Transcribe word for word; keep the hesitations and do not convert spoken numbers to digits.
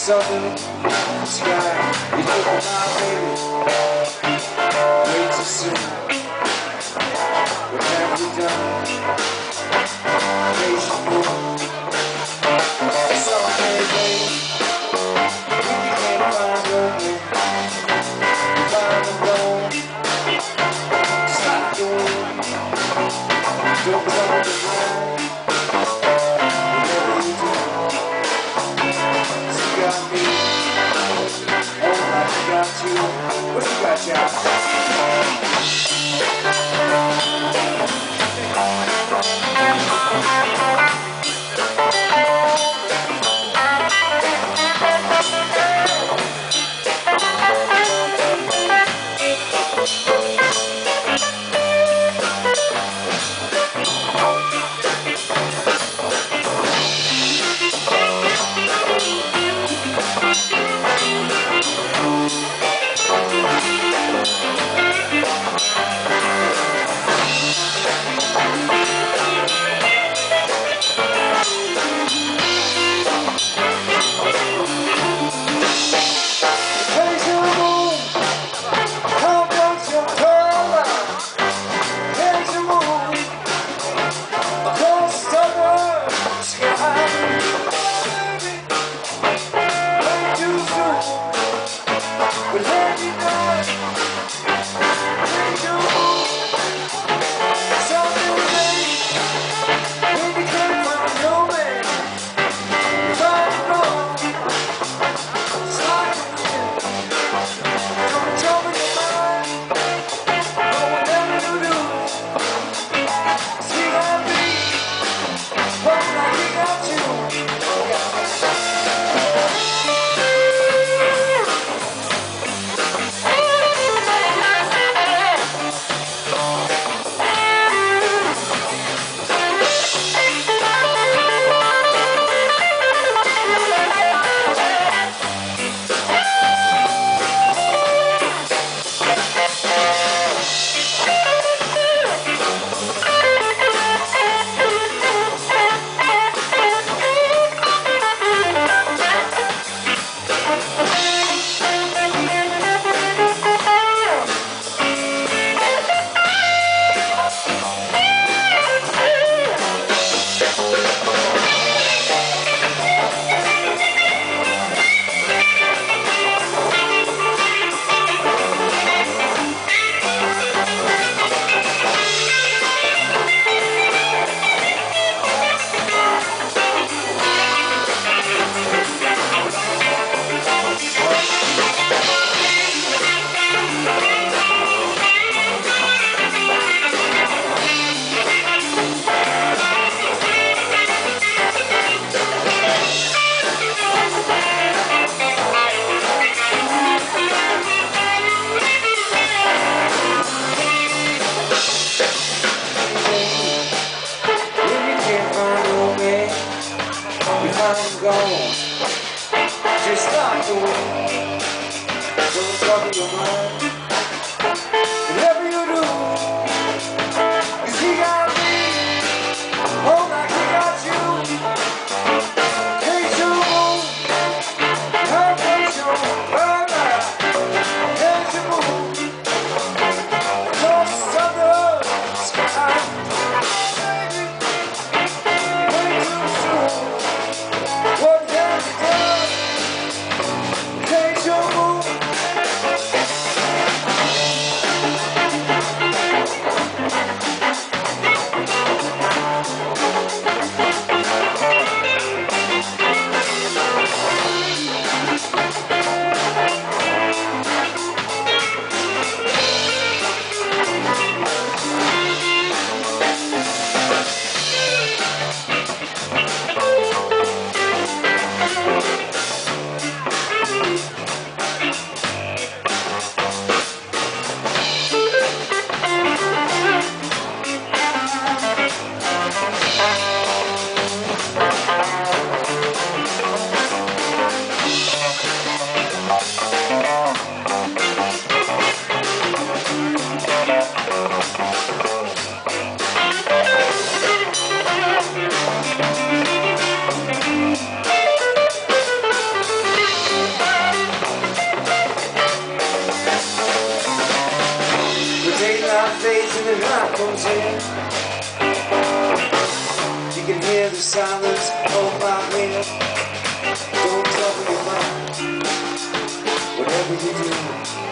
southern sky. You took my baby way too soon. What have we done? Deja vu. Someday, baby, if you can't find your way, you find alone. Stop doing, don't go on the line. Whatever you do, you got me. Oh, I got you. What you got, y'all? I'm gone. Just stop the wind. Don't trouble your mind. Whatever you do, 'cause he got me. Oh, like he got you. Can't you move? How can't you move? Can't you move? Across the southern sky. Way too soon. What have you done? Can't you move? days and the night comes in. You can hear the silence of my head. Don't trouble your mind, whatever you do.